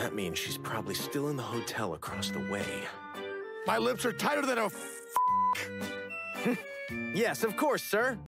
That means she's probably still in the hotel across the way. My lips are tighter than a Yes, of course, sir.